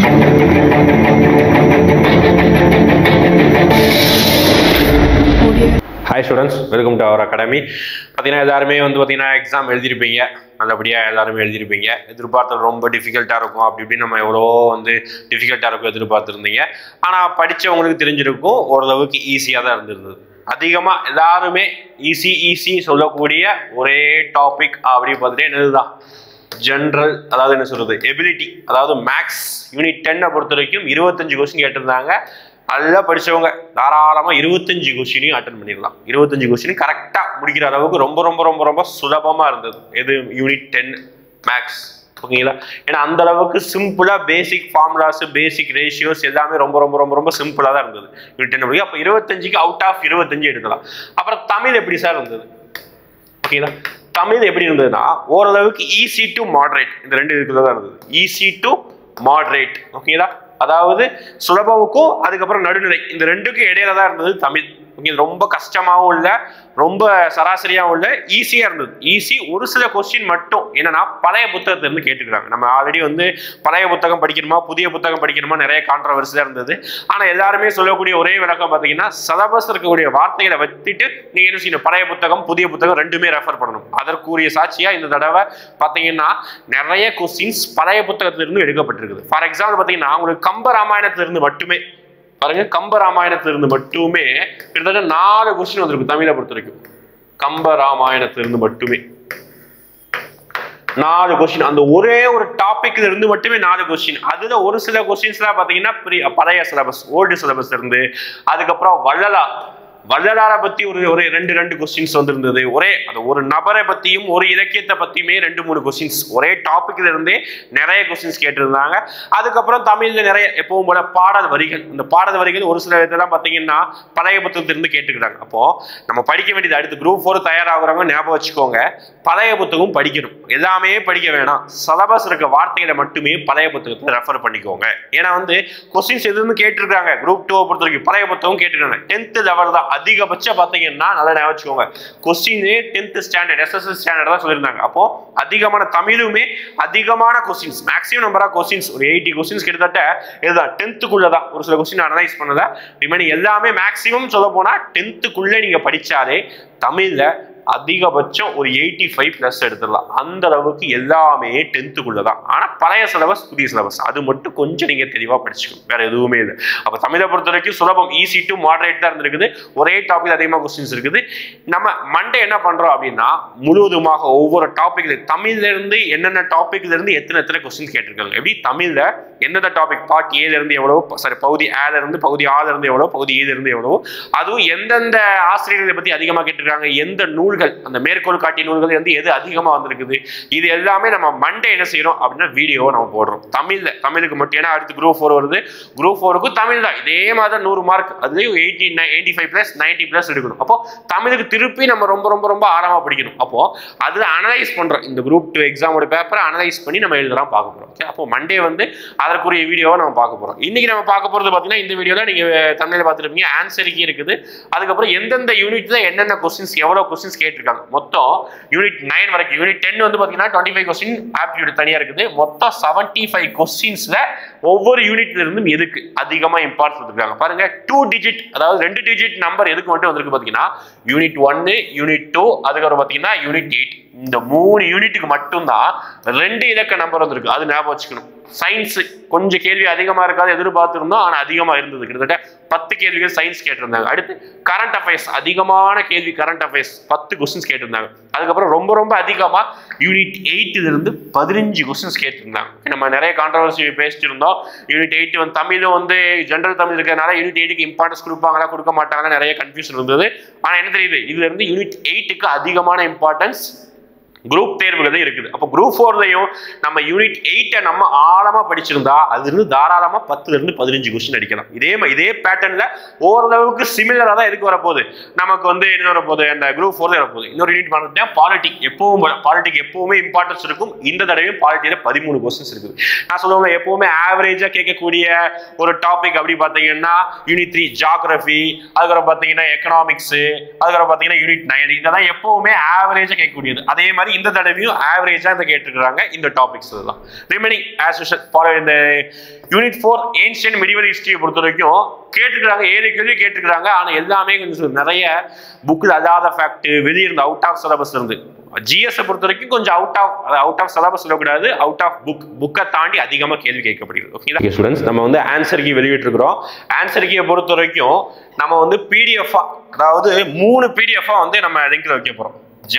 Hi students, welcome to our academy. பார்த்தீங்கன்னா எல்லாருமே பார்த்தீங்கன்னா எக்ஸாம் எழுதிருப்பீங்க, நல்லபடியாக எல்லாருமே எழுதிருப்பீங்க. எதிர்பார்த்தது ரொம்ப டிஃபிகல்ட்டாக இருக்கும், அப்படி இப்படின்னு நம்ம எவ்வளோ டிஃபிகல்ட்டாக இருக்கும் எதிர்பார்த்துருந்தீங்க. ஆனால் படித்தவங்களுக்கு தெரிஞ்சிருக்கும் ஓரளவுக்கு ஈஸியாக தான் இருந்திருந்தது. அதிகமாக எல்லாருமே ஈஸி சொல்லக்கூடிய ஒரே டாபிக் அப்படி பார்த்துட்டு என்னதுதான் ஜென்ரல், அதாவது என்ன சொல்றது எபிலிட்டி, அதாவது மேக்ஸ் யூனிட் 10 பொறுத்த வரைக்கும் 25 கொஸ்டின் கேட்டிருந்தாங்க. நல்லா படிச்சவங்க தாராளமாக 25 கொஸ்டினையும் அட்டன் பண்ணிடலாம். 25 கொஸ்டின் கரெக்டாக முடிக்கிற அளவுக்கு ரொம்ப ரொம்ப ரொம்ப ரொம்ப சுலபமாக இருந்தது எது யூனிட் 10 மேக்ஸ். ஓகேங்களா? ஏன்னா அந்த அளவுக்கு சிம்பிளா பேசிக் ஃபார்முலாஸ், பேசிக் ரேஷியோஸ் எல்லாமே ரொம்ப ரொம்ப ரொம்ப ரொம்ப சிம்பிளா தான் இருந்தது யூனிட் 10 முடியும். அப்போ 25க்கு அவுட் ஆஃப் 25 எடுக்கலாம். அப்புறம் தமிழ் எப்படி சார் இருந்தது? ஓகேங்களா? தமிழ் எப்படி இருந்ததுன்னா ஓரளவுக்கு ஈஸி டு மாடரேட், இந்த ரெண்டு இதுக்குள்ள தான் இருந்தது. Easy to moderate. ஓகேங்களா? அதாவது சுலபமுக்கும் அதுக்கப்புறம் நடுநிலை, இந்த ரெண்டுக்கும் இடையில தான் இருந்தது தமிழ். ரொம்ப கஷ்டமாகவும் இல்லை, ரொம்ப சராசரியாகவும் இல்லை, ஈஸியாக இருந்தது. ஈஸி. ஒரு சில கொஸ்டின் மட்டும் என்னன்னா பழைய புத்தகத்துல இருந்து கேட்டுக்கிறாங்க. நம்ம ஆல்ரெடி பழைய புத்தகம் படிக்கணுமா புதிய புத்தகம் படிக்கணுமா நிறைய கான்ட்ரவர்சியாக இருந்தது. ஆனால் எல்லாருமே சொல்லக்கூடிய ஒரே விளக்கம் பார்த்தீங்கன்னா சிலபஸ் இருக்கக்கூடிய வார்த்தைகளை வச்சுட்டு நீங்கள் என்ன செய்யணும், பழைய புத்தகம் புதிய புத்தகம் ரெண்டுமே ரெஃபர் பண்ணணும். அதற்குரிய சாட்சியாக இந்த தடவை பார்த்தீங்கன்னா நிறைய கொஸ்டின்ஸ் பழைய புத்தகத்திலிருந்து எடுக்கப்பட்டிருக்குது. ஃபார் எக்ஸாம்பிள் பார்த்தீங்கன்னா உங்களுக்கு கம்ப ராமாயணத்திலிருந்து மட்டுமே பாருங்க, கம்ப ராமாயணத்திலிருந்து மட்டுமே கிட்டத்தட்ட 4 கொஸ்டின் வந்திருக்கு தமிழை பொறுத்த வரைக்கும். கம்ப ராமாயணத்திலிருந்து மட்டுமே 4 கொஸ்டின், அந்த ஒரே ஒரு டாபிக்ல இருந்து மட்டுமே 4 கொஸ்டின். அதுல ஒரு சில கொஸ்டின்ஸ்லாம் பாத்தீங்கன்னா பழைய சிலபஸ், ஓல்டு சிலபஸ் இருந்து, அதுக்கப்புறம் வள்ளலாரை பத்தி ஒரு ரெண்டு கொஸ்டின்ஸ் வந்திருந்தது. ஒரு நபரை பத்தியும் ஒரு இலக்கியத்தை பத்தியுமே 2-3 கொஸ்டின்ஸ் ஒரே டாபிக்ல இருந்தே நிறைய கொஸ்டின்ஸ் கேட்டிருந்தாங்க. அதுக்கப்புறம் தமிழ்ல நிறைய எப்பவும் போல பாடல் வரிகள், இந்த பாடல் வரிகள் ஒரு சில இதெல்லாம் பாத்தீங்கன்னா பழைய புத்தகத்திலிருந்து கேட்டுக்கிறாங்க. அப்போ நம்ம படிக்க வேண்டியது அடுத்து குரூப் 4 தயாராகிறவங்க ஞாபகம் வச்சுக்கோங்க, பழைய புத்தகம் படிக்கணும். எல்லாமே படிக்க வேணாம், சிலபஸ் இருக்க வார்த்தைகளை மட்டுமே பழைய புத்தகத்தை ரெஃபர் பண்ணிக்கோங்க. ஏன்னா கொஸ்டின்ஸ் எதுன்னு கேட்டிருக்காங்க குரூப் 2 பொறுத்த வரைக்கும் பழைய புத்தகம் கேட்டிருக்காங்க. 10th லெவல் தான் அதிகபட்சம் பாத்தீங்கன்னா நல்லா ஞாபகம் வச்சுக்கோங்க. Question 10th standard SSS standard தான் சொல்லியிருந்தாங்க. அப்போ அதிகமான தமிழுமே அதிகமான questions, maximum number of questions ஒரு 80 கொஸ்டின்ஸ் கிட்டத்தட்ட இதுதான் 10th தான். ஒரு சில கொஸ்டின் அனலைஸ் பண்ணல, ரிமைனிங் எல்லாமே மேக்ஸிமம் சொல்ல போனா 10th நீங்க படிச்சாலே தமிழ்ல அதிகபட்சம் ஒரு 85+ எடுத்துடலாம். அந்த அளவுக்கு எல்லாமே 10th தான். ஆனா பழைய சிலபஸ் புதிய சிலபஸ் அது மட்டும் கொஞ்சம் நீங்க தெளிவா படிச்சுக்கணும், வேற எதுவுமே இல்லை. அப்ப தமிழை பொறுத்த வரைக்கும் சுலபம், ஈஸி டு மாடரேட் தான் இருந்திருக்குது. ஒரே டாபிக் அதிகமாக கொஸ்டின்ஸ் இருக்குது. நம்ம மண்டே என்ன பண்றோம் அப்படின்னா முழுவதுமாக ஒவ்வொரு டாபிக்ல தமிழ்ல இருந்து என்னென்ன டாபிக்ல இருந்து எத்தனை கொஸ்டின் கேட்டிருக்காங்க, எப்படி தமிழ்ல எந்தெந்த டாபிக் பார்ட் ஏல இருந்து எவ்வளவு, சாரி பகுதி ஏல இருந்து பகுதி ஆல இருந்து எவ்வளவு, பகுதி ஏல இருந்து எவ்வளவு, அதுவும் எந்தெந்த ஆசிரியர்களை பத்தி அதிகமாக கேட்டிருக்காங்க, எந்த நூல்கள் அந்த மேற்கோள் காட்டிய நூல்கள் எது அதிகமா வந்திருக்குது, இது எல்லாமே நம்ம மண்டே என்ன செய்யறோம் அப்படின்னா வீடியோவை நம்ம போடுறோம் தமிழுக்கு மட்டும். ஏன்னா அடுத்து குரூப் 4 வருது, குரூப் 4க்கு தமிழ் தான் இதே மாதிரி 100 மார்க், அதுலயும் 85+ 90+ எடுக்கணும். அப்போ தமிழுக்கு திருப்பி நம்ம ரொம்ப ரொம்ப ரொம்ப ஆழமா படிக்கணும். அப்போ அதுல அனலைஸ் பண்றோம், இந்த குரூப் 2 எக்ஸாமோட பேப்பரை அனலைஸ் பண்ணி நம்ம எழுதலாம் பார்க்க போறோம். அப்போ மண்டே அதற்குரிய வீடியோவை நம்ம பார்க்க போறோம். இன்னைக்கு நம்ம பார்க்க போறது பாத்தீங்கன்னா இந்த வீடியோல நீங்க தமிழ்ல பார்த்துருப்பீங்க, ஆன்சருக்கு இருக்குது. அதுக்கப்புறம் எந்தெந்த யூனிட்ல என்னென்ன கொஸ்டின்ஸ் எவ்வளவு கொஸ்டின்ஸ் கேட்டிருக்காங்க. மொத்தம் யூனிட் 9 வரைக்கும், யூனிட் 10 பாத்தீங்கன்னா 25 கொஸ்டின் ஆப்டிடியூட் தனியா இருக்குது. மொத்தம் 75 கொஸ்டின்ஸ்ல ஒவ்வொரு யூனிட்ல இருந்தும் எதுக்கு அதிகமா இம்பார்ட்டன்ஸ் கொடுத்திருக்காங்க பாருங்க. 2 டிஜிட், அதாவது 2 டிஜிட் நம்பர் எதுக்கு மட்டும் வந்திருக்கு பாத்தீங்கன்னா யூனிட் 1, யூனிட் 2, அதுக்கப்புறம் பாத்தீங்கன்னா யூனிட் 8. இந்த 3 யூனிட்டுக்கு மட்டும்தான் 2 இலக்க நம்பர் வந்திருக்கு. அது ஞாபகம் வச்சுக்கணும். சயின்ஸ் கொஞ்சம் கேள்வி அதிகமா இருக்காது எதிர்பார்த்திருந்தோம், ஆனா அதிகமா இருந்தது. கிட்டத்தட்ட 10 கேள்விகள் சயின்ஸ் கேட்டிருந்தாங்க. அடுத்து கரண்ட் அஃபேர்ஸ், அதிகமான கேள்வி கரண்ட் அஃபேர்ஸ் 10 கொஸ்டின்ஸ் கேட்டிருந்தாங்க. அதுக்கப்புறம் ரொம்ப ரொம்ப அதிகமா யூனிட் 8 இருந்து 15 கொஸ்டின்ஸ் கேட்டிருந்தாங்க. நம்ம நிறைய கான்ட்ரவர்சி பேசிட்டு இருந்தோம். யூனிட் 8 தமிழும் ஜெனரல் தமிழ் இருக்கிறதுனால யூனிட் 8க்கு இம்பார்ட்டன்ஸ் கொடுப்பாங்களா கொடுக்க மாட்டாங்களா நிறைய கன்ஃபியூஷன் இருந்தது. ஆனா என்ன தெரியுது, இதுல இருந்து யூனிட் 8க்கு அதிகமான இம்பார்ட்டன்ஸ் குரூப் தேர்வுகள் இருக்குது. அப்போ குரூப் 4லையும் நம்ம யூனிட் 8 நம்ம ஆழமா படிச்சிருந்தா அது இருந்து தாராளமா 10ல இருந்து 15 கொஸ்டின் அடிக்கலாம். இதே பேட்டர்ன்ல ஓரளவுக்கு சிமிலரா தான் எதுக்கு வரப்போகுது, நமக்கு என்ன வரப்போகுது, அந்த குரூப் 4ல வரப்போகுது. இன்னொரு யூனிட் பார்த்தா பாலிட்டிக், பாலிட்டிக் எப்பவுமே இம்பார்ட்டன்ஸ் இருக்கும். இந்த தடவையும் பாலிட்டியில 13 கொஸ்டின்ஸ் இருக்குது. நான் சொல்லுவாங்க எப்பவுமே ஆவரேஜா கேட்கக்கூடிய ஒரு டாபிக் அப்படி பாத்தீங்கன்னா யூனிட் 3 ஜியோகிராஃபி, அதுக்கப்புறம் பாத்தீங்கன்னா எக்கனாமிக்ஸ், அதுக்கப்புறம் பாத்தீங்கன்னா யூனிட் 9 இதெல்லாம் எப்பவுமே ஆவரேஜா கேட்கக்கூடியது. அதே மாதிரி இந்த தடவையும் ஆவரேஜா இதை கேட்டிருக்காங்க இந்த டாபிக்ஸ் எல்லாம். ரிமைனிங் ஆஸ் யூஷுவல் ஃபார் இந்த யூனிட் 4 ஏன்ஷியன்ட் மெடிவல் ஹிஸ்டரியை பொறுத்த வரைக்கும் கேட்டுக்கிறாங்க, 7 கேள்வி கேட்டுக்கிறாங்க. ஆனா எல்லாமே கொஞ்சம் நிறைய புக்கில் அதாத ஃபேக்ட் வெளியே இருந்து அவுட் ஆஃப் சிலபஸ் இருந்து. ஜிஎஸ் பொறுத்த வரைக்கும் கொஞ்சம் அவுட் ஆஃப் சிலபஸ் சொல்லக்கூடாது, அவுட் ஆஃப் புக்கை தாண்டி அதிகமாக கேள்வி கேட்கப்படுகிறது. ஓகே ஸ்டூடெண்ட்ஸ், நம்ம வந்து ஆன்சர் கீ வெளியிட்டிருக்கிறோம். ஆன்சர் கீயை பொறுத்த வரைக்கும் நம்ம வந்து பிடிஎஃப், அதாவது 3 பிடிஎஃப் வந்து நம்ம லிங்க்ல வைக்க போறோம்.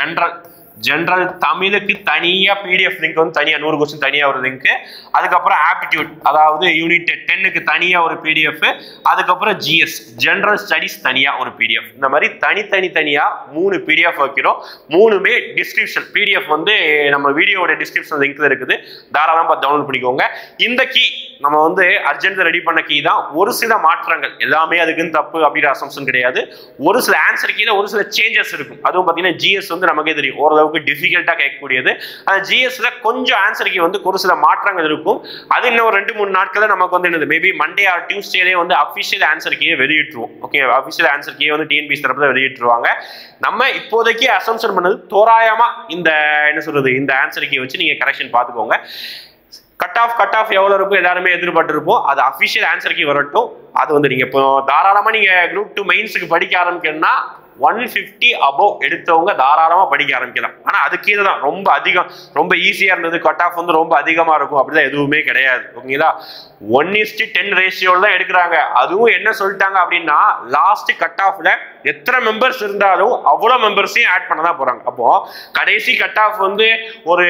ஜென்ரல் தமிழுக்கு தனியா பிடிஎஃப் லிங்க் வந்து தனியா 100 கொஸ்டின் தனியா ஒரு லிங்க், அதுக்கப்புறம் ஆப்டிடியூட் அதாவது யூனிட் 10க்கு தனியா ஒரு பிடிஎஃப், அதுக்கப்புறம் ஜிஎஸ் ஜென்ரல் ஸ்டடிஸ் தனியா ஒரு பிடிஎஃப். இந்த மாதிரி தனியா 3 பிடிஎஃப் வைக்கிறோம். 3மே டிஸ்கிரிப்ஷன் பிடிஎஃப் வந்து நம்ம வீடியோட டிஸ்கிரிப்ஷன் லிங்க்ல இருக்குது, தாராளமா டவுன்லோட் பண்ணிக்கோங்க. இந்த கீ நம்ம வந்து அர்ஜென்ட் ரெடி பண்ண கீ தான். ஒரு சில மாற்றங்கள், எல்லாமே அதுக்குன்னு தப்பு அப்படிங்கிற அசம்ஷன் கிடையாது. ஒரு சில ஆன்சர் கீழ ஒரு சில சேஞ்சஸ் இருக்கும். அதுவும் பார்த்தீங்கன்னா ஜிஎஸ் வந்து நமக்கே தெரியும் ஓரளவுக்கு டிஃபிகல்ட்டா கேட்கக்கூடியது. அந்த ஜிஎஸ்ல கொஞ்சம் ஆன்சர் கீ வந்து ஒரு சில மாற்றங்கள் இருக்கும். அது இன்னும் 2-3 நாட்கள் நமக்கு வந்து என்னது மேபி மண்டே ஆர் டியூஸ்டேலே வந்து அஃபிஷியல் ஆன்சர் கீயை வெளியிட்டுருவோம். ஓகே, அஃபிஷியல் ஆன்சர் கீயை வந்து டிஎன்பிஎஸ்சி தரப்புல வெளியிட்டுருவாங்க. நம்ம இப்போதைக்கு அசம்ஷன் பண்ணது தோராயமா இந்த என்ன சொல்றது இந்த ஆன்சர் கீ வச்சு நீங்க கரெக்ஷன் பார்த்துக்கோங்க. கட் ஆஃப் எவ்வளவு இருக்கும் எல்லாருமே எதிர்பார்த்திருப்போம். அது அஃபிஷியல் ஆன்சர் கீ வரட்டும். அது வந்து நீங்க இப்போ தாராளமா நீங்க குரூப் 2 மெயின்ஸுக்கு படிக்க ஆரம்பிக்கணும்னா 150 அபோவ் எடுத்தவங்க தாராளமா படிக்க ஆரம்பிக்கலாம். ஆனா அது கீழே தான் ரொம்ப அதிகம், ரொம்ப ஈஸியா இருந்தது. கட் ஆஃப் வந்து ரொம்ப அதிகமா இருக்கும் அப்படிதான் எதுவுமே கிடையாது. ஓகேங்களா, 1:10 ரேஷியோல தான் எடுக்கிறாங்க. அதுவும் என்ன சொல்லிட்டாங்க அப்படின்னா லாஸ்ட் கட் ஆஃப்ல எத்தனை மெம்பர்ஸ் இருந்தாலும் அவ்வளோ மெம்பர்ஸையும் ஆட் பண்ண தான் போறாங்க. அப்போ கடைசி கட் ஆஃப் வந்து ஒரு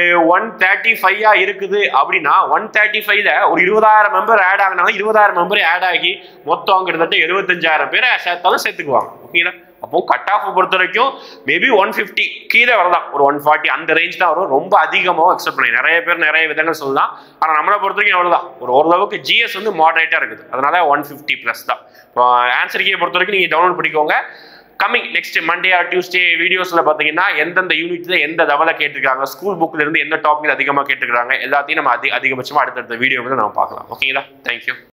135 இருக்குது அப்படின்னா 135ல ஒரு 20,000 மெம்பர் ஆட் ஆகினாலும் 20,000 மெம்பர் ஆட் ஆகி மொத்தம் கிட்டத்தட்ட 75,000 பேரை சேர்த்தாலும் சேர்த்துக்குவாங்க. ஓகேங்களா, அப்போ கட் ஆஃப் பொறுத்த வரைக்கும் மேபி 150 கீழே வரலாம், ஒரு 140 அந்த ரேஞ்ச் தான் வரும். ரொம்ப அதிகமாக அக்செப்ட் பண்ணி நிறைய பேர் நிறைய விதங்கள் சொல்லலாம். ஆனால் நம்மளை பொறுத்த வரைக்கும் எவ்வளோதான், ஓரளவுக்கு ஜிஎஸ் வந்து மாடரேட்டாக இருக்குது. அதனால 150+ தான். இப்போ ஆன்சர் கீயை பொறுத்த வரைக்கும் நீங்கள் டவுன்லோட் பண்ணிக்கோங்க. Coming next Monday or Tuesday வீடியோஸ்ல பார்த்தீங்கன்னா எந்தெந்த யூனிட்ல எந்த லெவலில் கேட்டிருக்காங்க, ஸ்கூல் புக்ல இருந்து எந்த டாபிக் அதிகமாக கேட்டிருக்காங்க எல்லாத்தையும் நம்ம அதிகபட்சமாக அடுத்தடுத்த வீடியோவில் நம்ம பார்க்கலாம். ஓகேங்களா, தேங்க்யூ.